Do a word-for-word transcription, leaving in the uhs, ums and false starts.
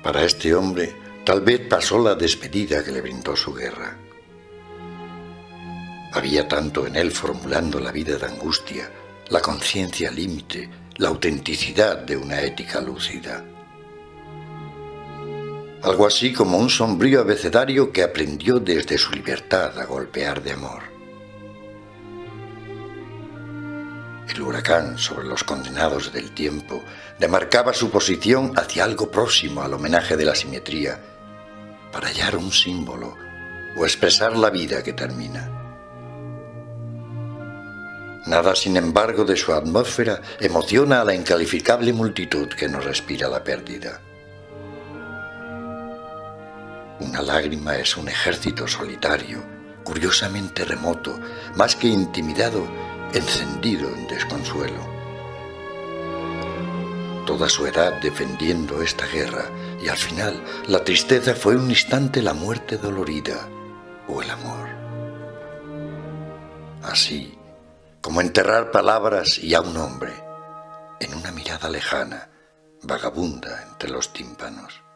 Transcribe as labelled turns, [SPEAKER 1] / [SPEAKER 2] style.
[SPEAKER 1] Para este hombre, tal vez pasó la despedida que le brindó su guerra. Había tanto en él formulando la vida de angustia, la conciencia límite, la autenticidad de una ética lúcida. Algo así como un sombrío abecedario que aprendió desde su libertad a golpear de amor. El huracán sobre los condenados del tiempo demarcaba su posición hacia algo próximo al homenaje de la simetría, para hallar un símbolo o expresar la vida que termina. Nada, sin embargo, de su atmósfera emociona a la incalificable multitud que no respira la pérdida. Una lágrima es un ejército solitario, curiosamente remoto, más que intimidado, encendido en desconsuelo. Toda su edad defendiendo esta guerra, y al final la tristeza fue un instante la muerte dolorida o el amor. Así como enterrar palabras y a un hombre en una mirada lejana, vagabunda entre los tímpanos.